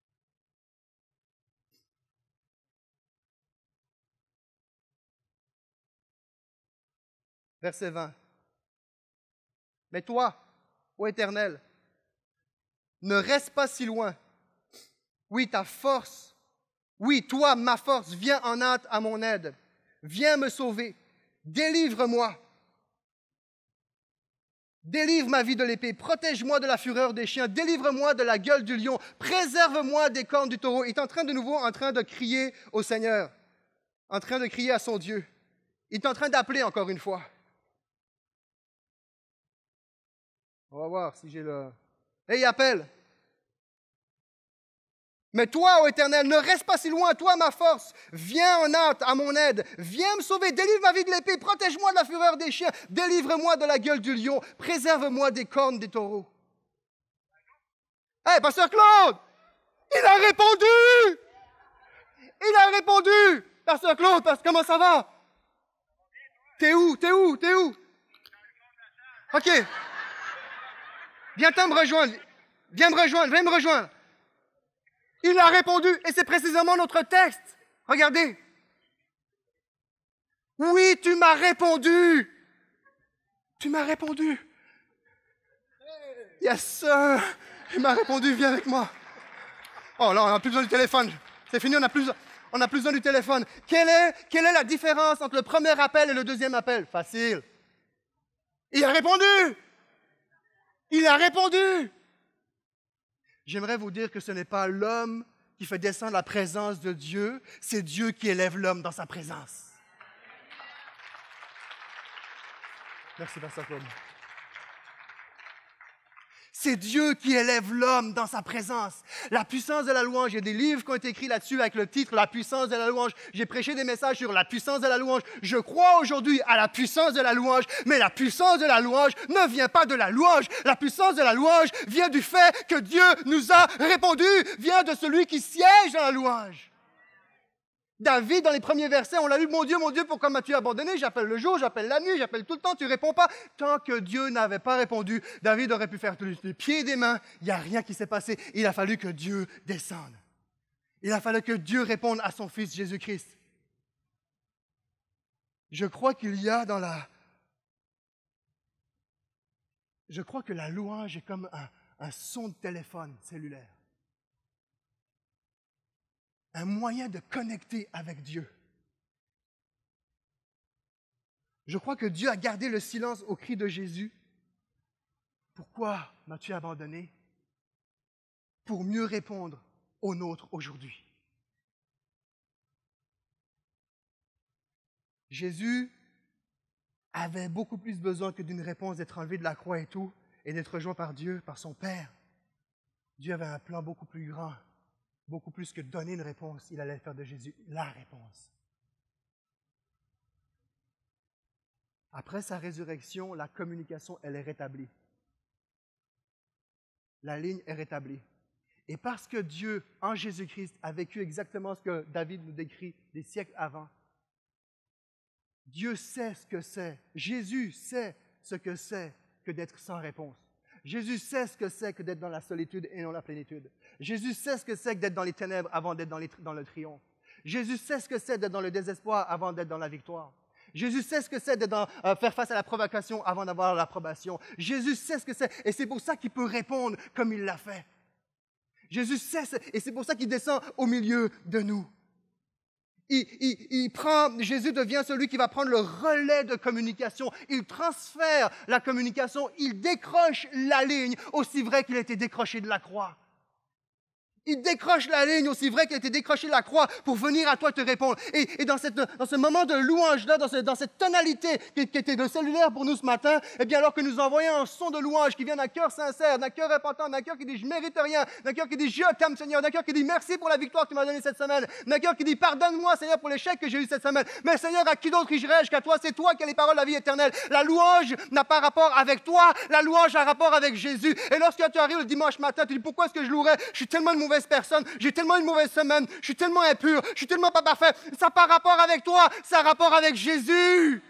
Verset 20. Mais toi, ô Éternel, ne reste pas si loin. Oui, ta force, oui, toi, ma force, viens en hâte à mon aide. Viens me sauver. Délivre-moi. Délivre ma vie de l'épée. Protège-moi de la fureur des chiens. Délivre-moi de la gueule du lion. Préserve-moi des cornes du taureau. Il est en train de crier au Seigneur, en train de crier à son Dieu. Il est en train d'appeler encore une fois. On va voir si j'ai le... Et il appelle. Mais toi, ô Éternel, ne reste pas si loin, toi, ma force. Viens en hâte à mon aide. Viens me sauver. Délivre ma vie de l'épée. Protège-moi de la fureur des chiens. Délivre-moi de la gueule du lion. Préserve-moi des cornes des taureaux. Hé, Pasteur Claude! Il a répondu! Il a répondu! Pasteur Claude, comment ça va? T'es où? OK. Viens me rejoindre. Viens me rejoindre. Il a répondu, et c'est précisément notre texte. Regardez. Oui, tu m'as répondu. Tu m'as répondu. Yes, sir. Il m'a répondu, viens avec moi. Oh là, on n'a plus besoin du téléphone. C'est fini, on n'a plus besoin du téléphone. Quelle est la différence entre le premier appel et le deuxième appel? Facile. Il a répondu. Il a répondu. J'aimerais vous dire que ce n'est pas l'homme qui fait descendre la présence de Dieu, c'est Dieu qui élève l'homme dans sa présence. Merci, Pasteur Claude. C'est Dieu qui élève l'homme dans sa présence. La puissance de la louange, il y a des livres qui ont été écrits là-dessus avec le titre « La puissance de la louange ». J'ai prêché des messages sur la puissance de la louange. Je crois aujourd'hui à la puissance de la louange, mais la puissance de la louange ne vient pas de la louange. La puissance de la louange vient du fait que Dieu nous a répondu, vient de celui qui siège dans la louange. David, dans les premiers versets, on l'a lu, mon Dieu, pourquoi m'as-tu abandonné? J'appelle le jour, j'appelle la nuit, j'appelle tout le temps, tu ne réponds pas. Tant que Dieu n'avait pas répondu, David aurait pu faire les pieds et des mains. Il n'y a rien qui s'est passé. Il a fallu que Dieu descende. Il a fallu que Dieu réponde à son Fils Jésus-Christ. Je crois qu'il y a Je crois que la louange est comme un son de téléphone cellulaire. Un moyen de connecter avec Dieu. Je crois que Dieu a gardé le silence au cri de Jésus. Pourquoi m'as-tu abandonné? Pour mieux répondre aux nôtres aujourd'hui. Jésus avait beaucoup plus besoin que d'une réponse d'être enlevé de la croix et tout, et d'être rejoint par Dieu, par son Père. Dieu avait un plan beaucoup plus grand. Beaucoup plus que donner une réponse, il allait faire de Jésus la réponse. Après sa résurrection, la communication, elle est rétablie. La ligne est rétablie. Et parce que Dieu, en Jésus-Christ, a vécu exactement ce que David nous décrit des siècles avant, Dieu sait ce que c'est. Jésus sait ce que c'est que d'être sans réponse. Jésus sait ce que c'est que d'être dans la solitude et non la plénitude. Jésus sait ce que c'est que d'être dans les ténèbres avant d'être dans le triomphe. Jésus sait ce que c'est d'être dans le désespoir avant d'être dans la victoire. Jésus sait ce que c'est de faire face à la provocation avant d'avoir l'approbation. Jésus sait ce que c'est, et c'est pour ça qu'il peut répondre comme il l'a fait. Jésus sait, et c'est pour ça qu'il descend au milieu de nous. Jésus devient celui qui va prendre le relais de communication. Il transfère la communication, il décroche la ligne, aussi vrai qu'il a été décroché de la croix. Il décroche la ligne, aussi vrai qu'il a été décroché de la croix pour venir à toi te répondre. Et dans ce moment de louange-là, dans cette tonalité qui était le cellulaire pour nous ce matin, eh bien, alors que nous envoyons un son de louange qui vient d'un cœur sincère, d'un cœur repentant, d'un cœur qui dit « je ne mérite rien », d'un cœur qui dit « je t'aime Seigneur », d'un cœur qui dit « merci pour la victoire que tu m'as donnée cette semaine », d'un cœur qui dit « pardonne-moi Seigneur pour l'échec que j'ai eu cette semaine ». Mais Seigneur, à qui d'autre irais-je qu'à toi? C'est toi qui as les paroles de la vie éternelle. La louange n'a pas rapport avec toi, la louange a rapport avec Jésus. Et lorsque tu arrives le dimanche matin, tu dis « pourquoi est-ce que je louerais? Je suis tellement une mauvaise personne, j'ai tellement une mauvaise semaine, je suis tellement impur, je suis tellement pas parfait. » Ça n'a pas rapport avec toi, ça a rapport avec Jésus.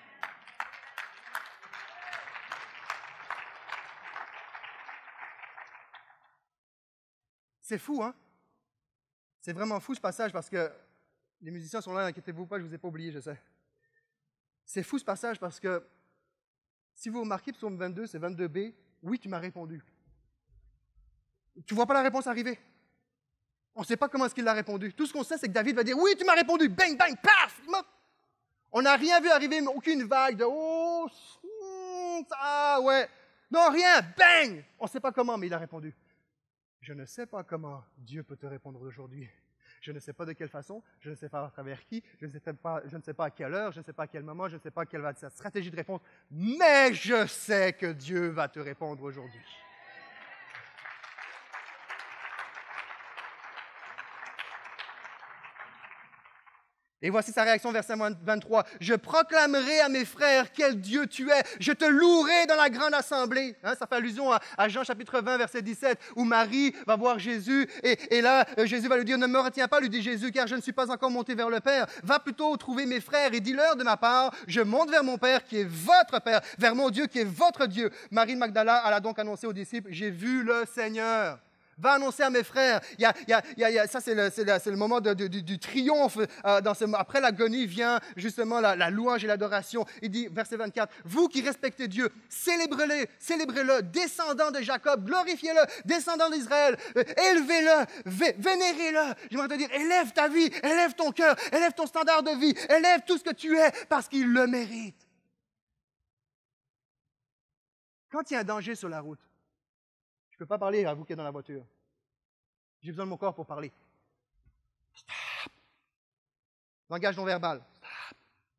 C'est fou, hein? C'est vraiment fou ce passage parce que les musiciens sont là, inquiétez-vous pas, je ne vous ai pas oublié, je sais. C'est fou ce passage parce que si vous remarquez, psaume 22, c'est 22b, oui, tu m'as répondu. Tu ne vois pas la réponse arriver. On ne sait pas comment est-ce qu'il l'a répondu. Tout ce qu'on sait, c'est que David va dire « oui, tu m'as répondu », bang, bang, paf! On n'a rien vu arriver, aucune vague de « oh, ah ouais ». Non, rien, bang! On ne sait pas comment, mais il a répondu. Je ne sais pas comment Dieu peut te répondre aujourd'hui. Je ne sais pas de quelle façon, je ne sais pas à travers qui, je ne sais pas à quelle heure, je ne sais pas à quel moment, je ne sais pas quelle va être sa stratégie de réponse, mais je sais que Dieu va te répondre aujourd'hui. Et voici sa réaction, verset 23. « Je proclamerai à mes frères quel Dieu tu es. Je te louerai dans la grande assemblée. » Ça fait allusion à Jean chapitre 20, verset 17, où Marie va voir Jésus. Et là, Jésus va lui dire, « Ne me retiens pas, lui dit Jésus, car je ne suis pas encore monté vers le Père. Va plutôt trouver mes frères et dis-leur de ma part, je monte vers mon Père qui est votre Père, vers mon Dieu qui est votre Dieu. » Marie de Magdala alla donc annoncer aux disciples, « J'ai vu le Seigneur. » Va annoncer à mes frères. Ça, c'est le moment du triomphe. Après l'agonie vient justement la louange et l'adoration. Il dit, verset 24, « Vous qui respectez Dieu, célébrez-le, descendants de Jacob, glorifiez-le, descendants d'Israël, élevez-le, vénérez-le. » J'aimerais te dire, élève ta vie, élève ton cœur, élève ton standard de vie, élève tout ce que tu es parce qu'il le mérite. Quand il y a un danger sur la route, je ne peux pas parler à vous qui êtes dans la voiture. J'ai besoin de mon corps pour parler. Stop. Langage non verbal. Stop.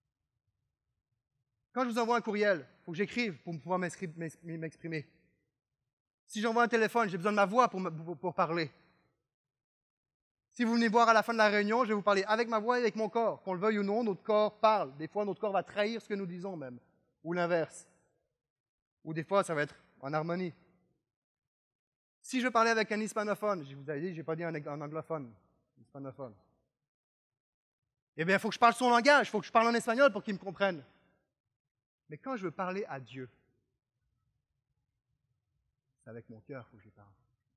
Quand je vous envoie un courriel, il faut que j'écrive pour pouvoir m'exprimer. Si j'envoie un téléphone, j'ai besoin de ma voix pour parler. Si vous venez voir à la fin de la réunion, je vais vous parler avec ma voix et avec mon corps. Qu'on le veuille ou non, notre corps parle. Des fois, notre corps va trahir ce que nous disons même. Ou l'inverse. Ou des fois, ça va être en harmonie. Si je parlais avec un hispanophone, je vous avais dit, je n'ai pas dit un anglophone, hispanophone. Eh bien, il faut que je parle son langage, il faut que je parle en espagnol pour qu'il me comprenne. Mais quand je veux parler à Dieu, c'est avec mon cœur qu'il faut que je parle.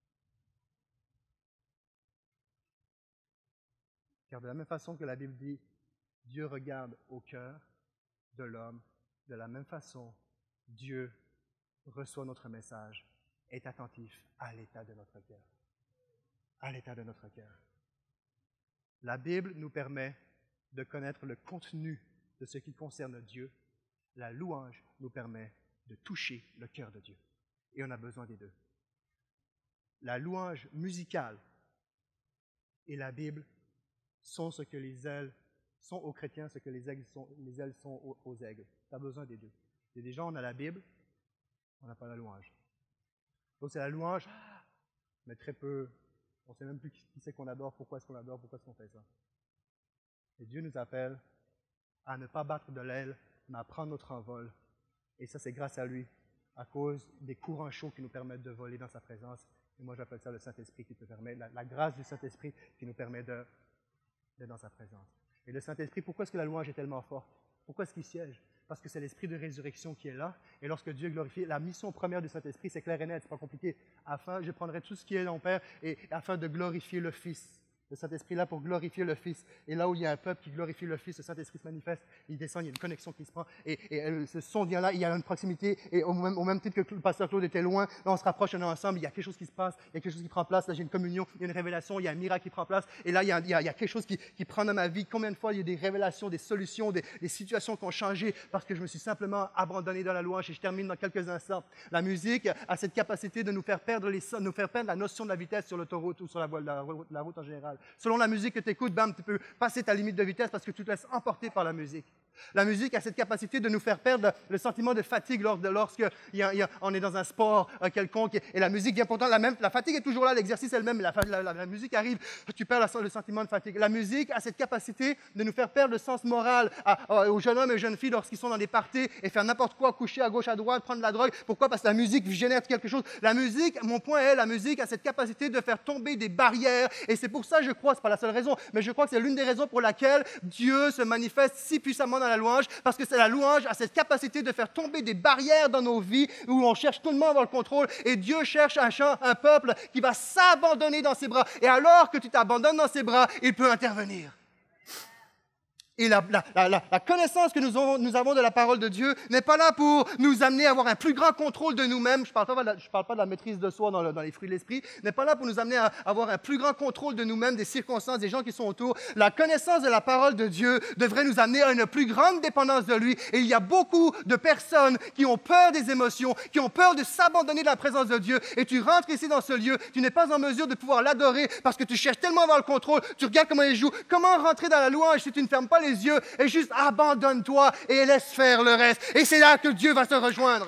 Car de la même façon que la Bible dit, Dieu regarde au cœur de l'homme, de la même façon, Dieu reçoit notre message, est attentif à l'état de notre cœur. À l'état de notre cœur. La Bible nous permet de connaître le contenu de ce qui concerne Dieu. La louange nous permet de toucher le cœur de Dieu. Et on a besoin des deux. La louange musicale et la Bible sont ce que les ailes sont aux chrétiens, ce que les ailes sont aux aigles. Tu as besoin des deux. Il y a des gens, on a la Bible, on n'a pas la louange. Donc c'est la louange, mais très peu. On ne sait même plus qui c'est qu'on adore, pourquoi est-ce qu'on adore, pourquoi est-ce qu'on fait ça. Et Dieu nous appelle à ne pas battre de l'aile, mais à prendre notre envol. Et ça, c'est grâce à lui, à cause des courants chauds qui nous permettent de voler dans sa présence. Et moi, j'appelle ça le Saint-Esprit qui te permet, la grâce du Saint-Esprit qui nous permet d'être dans sa présence. Et le Saint-Esprit, pourquoi est-ce que la louange est tellement forte? Pourquoi est-ce qu'il siège? Parce que c'est l'esprit de résurrection qui est là. Et lorsque Dieu est glorifié, la mission première du Saint-Esprit, c'est clair et net, c'est pas compliqué. Je prendrai tout ce qui est en Père et afin de glorifier le Fils. Le Saint-Esprit est là pour glorifier le Fils. Et là où il y a un peuple qui glorifie le Fils, le Saint-Esprit se manifeste, il descend, il y a une connexion qui se prend. Et ce son vient là, il y a une proximité. Et au même titre que le pasteur Claude était loin, là on se rapproche, on est ensemble, il y a quelque chose qui se passe, il y a quelque chose qui prend place. Là j'ai une communion, il y a une révélation, il y a un miracle qui prend place. Et là il y a quelque chose qui prend dans ma vie. Combien de fois il y a des révélations, des solutions, des situations qui ont changé parce que je me suis simplement abandonné dans la louange. Et je termine dans quelques instants. La musique a cette capacité de nous faire perdre la notion de la vitesse sur l'autoroute ou sur la route en général. Selon la musique que tu écoutes, bam, tu peux passer ta limite de vitesse parce que tu te laisses emporter par la musique. La musique a cette capacité de nous faire perdre le sentiment de fatigue lorsque on est dans un sport quelconque. Et la musique vient pourtant, la fatigue est toujours là, l'exercice est le même, mais la musique arrive, tu perds le sentiment de fatigue. La musique a cette capacité de nous faire perdre le sens moral aux jeunes hommes et aux jeunes filles lorsqu'ils sont dans des parties et faire n'importe quoi, coucher à gauche, à droite, prendre de la drogue. Pourquoi? Parce que la musique génère quelque chose. La musique, mon point est, la musique a cette capacité de faire tomber des barrières. Et c'est pour ça, je crois, ce n'est pas la seule raison, mais je crois que c'est l'une des raisons pour laquelle Dieu se manifeste si puissamment dans la louange, parce que c'est la louange a cette capacité de faire tomber des barrières dans nos vies où on cherche tout le monde à avoir le contrôle et Dieu cherche un peuple qui va s'abandonner dans ses bras. Et alors que tu t'abandonnes dans ses bras, il peut intervenir. Et la connaissance que nous avons de la parole de Dieu n'est pas là pour nous amener à avoir un plus grand contrôle de nous-mêmes. Je ne parle pas de la maîtrise de soi dans les fruits de l'esprit. N'est pas là pour nous amener à avoir un plus grand contrôle de nous-mêmes, des circonstances, des gens qui sont autour. La connaissance de la parole de Dieu devrait nous amener à une plus grande dépendance de lui. Et il y a beaucoup de personnes qui ont peur des émotions, qui ont peur de s'abandonner de la présence de Dieu. Et tu rentres ici dans ce lieu, tu n'es pas en mesure de pouvoir l'adorer parce que tu cherches tellement à avoir le contrôle. Tu regardes comment il joue. Comment rentrer dans la louange si tu ne fermes pas les yeux et juste abandonne-toi et laisse faire le reste. Et c'est là que Dieu va se rejoindre.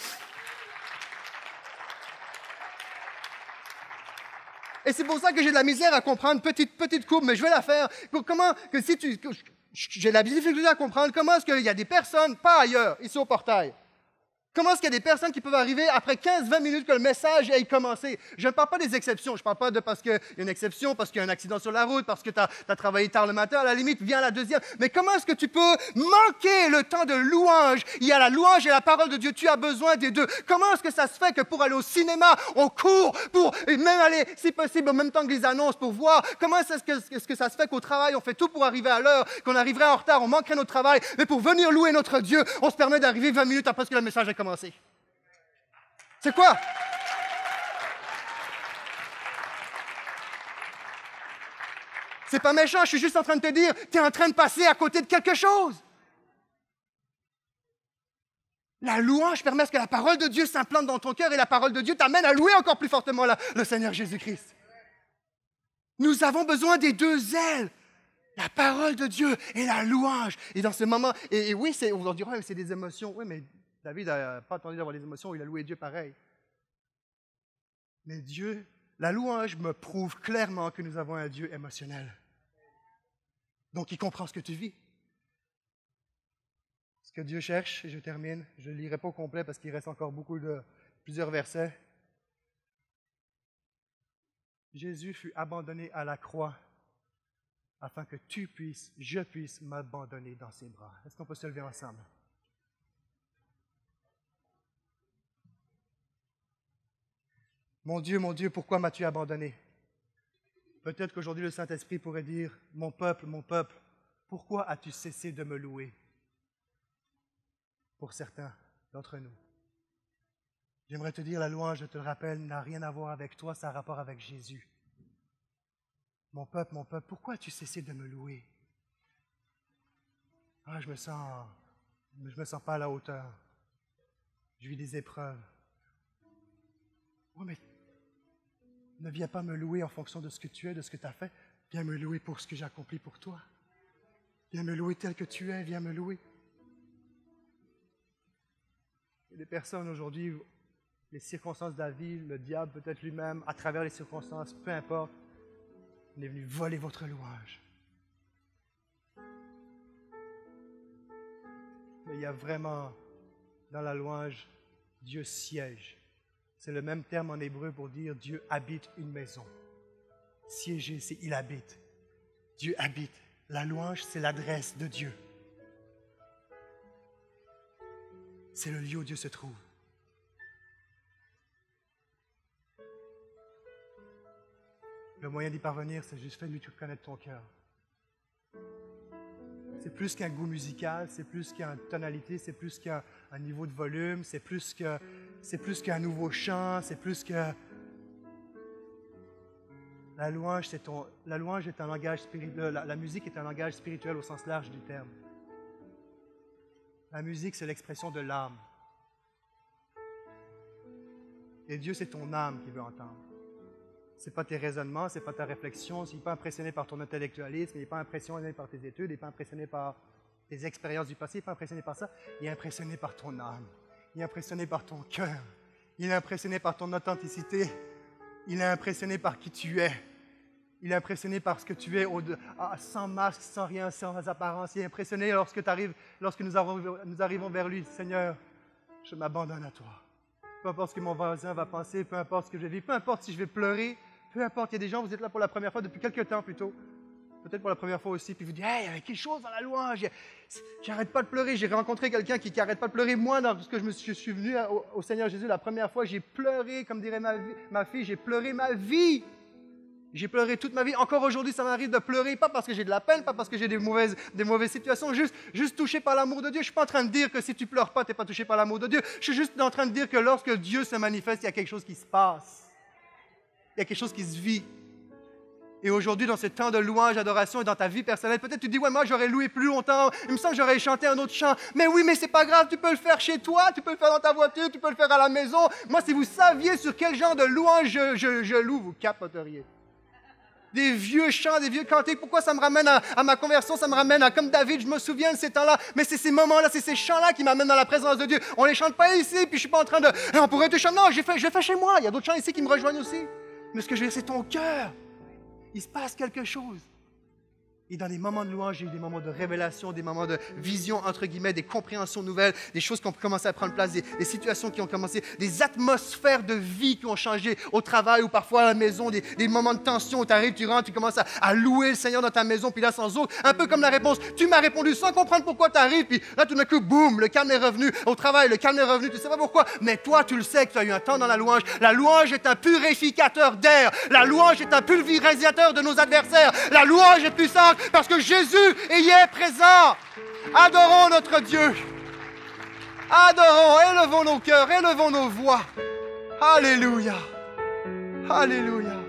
Et c'est pour ça que j'ai de la misère à comprendre, petite courbe, mais je vais la faire. J'ai de la difficulté à comprendre comment est-ce qu'il y a des personnes, pas ailleurs, ici au portail, comment est-ce qu'il y a des personnes qui peuvent arriver après 15-20 minutes que le message ait commencé? Je ne parle pas des exceptions. Je ne parle pas de parce qu'il y a une exception, parce qu'il y a un accident sur la route, parce que tu as travaillé tard le matin. À la limite, viens à la deuxième. Mais comment est-ce que tu peux manquer le temps de louange? Il y a la louange et la parole de Dieu. Tu as besoin des deux. Comment est-ce que ça se fait que pour aller au cinéma, on court et même aller, si possible, en même temps que les annonces pour voir? Comment est-ce que ça se fait qu'au travail, on fait tout pour arriver à l'heure, qu'on arriverait en retard, on manquerait notre travail, mais pour venir louer notre Dieu, on se permet d'arriver 20 minutes après que le message ait commencé? C'est quoi? C'est pas méchant, je suis juste en train de te dire, tu es en train de passer à côté de quelque chose. La louange permet à ce que la parole de Dieu s'implante dans ton cœur et la parole de Dieu t'amène à louer encore plus fortement le Seigneur Jésus-Christ. Nous avons besoin des deux ailes. La parole de Dieu et la louange. Et dans ce moment, et oui, on leur dira, c'est des émotions. Oui, mais David n'a pas attendu d'avoir des émotions, il a loué Dieu pareil. Mais Dieu, la louange me prouve clairement que nous avons un Dieu émotionnel. Donc, il comprend ce que tu vis. Ce que Dieu cherche, et je termine, je ne le lirai pas au complet parce qu'il reste encore plusieurs versets. Jésus fut abandonné à la croix afin que je puisse m'abandonner dans ses bras. Est-ce qu'on peut se lever ensemble? Mon Dieu, pourquoi m'as-tu abandonné? Peut-être qu'aujourd'hui le Saint-Esprit pourrait dire, mon peuple, pourquoi as-tu cessé de me louer? Pour certains d'entre nous. J'aimerais te dire, la louange, je te le rappelle, n'a rien à voir avec toi, ça a rapport avec Jésus. Mon peuple, pourquoi as-tu cessé de me louer? Ah, je me sens pas à la hauteur. Je vis des épreuves. Oui, mais ne viens pas me louer en fonction de ce que tu es, de ce que tu as fait. Viens me louer pour ce que j'ai accompli pour toi. Viens me louer tel que tu es, viens me louer. Il y a des personnes aujourd'hui, les circonstances de la vie, le diable peut-être lui-même, à travers les circonstances, peu importe, il est venu voler votre louange. Mais il y a vraiment, dans la louange, Dieu siège. C'est le même terme en hébreu pour dire Dieu habite une maison. Siéger, c'est il habite. Dieu habite. La louange, c'est l'adresse de Dieu. C'est le lieu où Dieu se trouve. 1 Le moyen d'y parvenir, c'est juste fais-lui connaître ton cœur. C'est plus qu'un goût musical, c'est plus qu'une tonalité, c'est plus qu'un niveau de volume, c'est plus qu'un nouveau chant, c'est plus que... La louange est un langage spirituel. La musique est un langage spirituel au sens large du terme. La musique, c'est l'expression de l'âme. Et Dieu, c'est ton âme qui veut entendre. Ce n'est pas tes raisonnements, ce n'est pas ta réflexion, il n'est pas impressionné par ton intellectualisme, il n'est pas impressionné par tes études, il n'est pas impressionné par tes expériences du passé, il n'est pas impressionné par ça, il est impressionné par ton âme, il est impressionné par ton cœur, il est impressionné par ton authenticité, il est impressionné par qui tu es, il est impressionné par ce que tu es sans masque, sans rien, sans apparence, il est impressionné lorsque nous arrivons vers lui, Seigneur, je m'abandonne à toi. Peu importe ce que mon voisin va penser, peu importe ce que je vais vivre, peu importe si je vais pleurer, peu importe, il y a des gens, vous êtes là pour la première fois depuis quelques temps plutôt, peut-être pour la première fois aussi, puis vous dites, hey, il y avait quelque chose dans la louange, j'arrête pas de pleurer, j'ai rencontré quelqu'un qui n'arrête pas de pleurer. Moi, lorsque je suis venu au Seigneur Jésus la première fois, j'ai pleuré, comme dirait ma fille, j'ai pleuré ma vie. J'ai pleuré toute ma vie. Encore aujourd'hui, ça m'arrive de pleurer, pas parce que j'ai de la peine, pas parce que j'ai des mauvaises situations, juste touché par l'amour de Dieu. Je ne suis pas en train de dire que si tu ne pleures pas, tu n'es pas touché par l'amour de Dieu. Je suis juste en train de dire que lorsque Dieu se manifeste, il y a quelque chose qui se passe. Il y a quelque chose qui se vit. Et aujourd'hui, dans ce temps de louange, d'adoration et dans ta vie personnelle, peut-être tu dis, ouais, moi j'aurais loué plus longtemps, il me semble que j'aurais chanté un autre chant. Mais oui, mais c'est pas grave, tu peux le faire chez toi, tu peux le faire dans ta voiture, tu peux le faire à la maison. Moi, si vous saviez sur quel genre de louange je loue, vous capoteriez. Des vieux chants, des vieux cantiques. Pourquoi ça me ramène à ma conversion? Ça me ramène à comme David, je me souviens de ces temps-là. Mais c'est ces moments-là, c'est ces chants-là qui m'amènent dans la présence de Dieu. On ne les chante pas ici, puis je ne suis pas en train de... on pourrait te chanter. Non, je l'ai fait chez moi. Il y a d'autres chants ici qui me rejoignent aussi. Mais ce que je veux dire, c'est ton cœur. Il se passe quelque chose. Et dans des moments de louange, j'ai eu des moments de révélation, des moments de vision, entre guillemets, des compréhensions nouvelles, des choses qui ont commencé à prendre place, des situations qui ont commencé, des atmosphères de vie qui ont changé au travail ou parfois à la maison, des moments de tension où tu arrives, tu rentres, tu commences à louer le Seigneur dans ta maison, puis là, sans autre, un peu comme la réponse, tu m'as répondu sans comprendre pourquoi tu arrives, puis là, tout d'un coup, boum, le calme est revenu. Au travail, le calme est revenu, tu ne sais pas pourquoi, mais toi, tu le sais que tu as eu un temps dans la louange. La louange est un purificateur d'air. La louange est un pulvérisateur de nos adversaires. La louange est puissante parce que Jésus y est présent. Adorons notre Dieu. Adorons, élevons nos cœurs, élevons nos voix. Alléluia. Alléluia.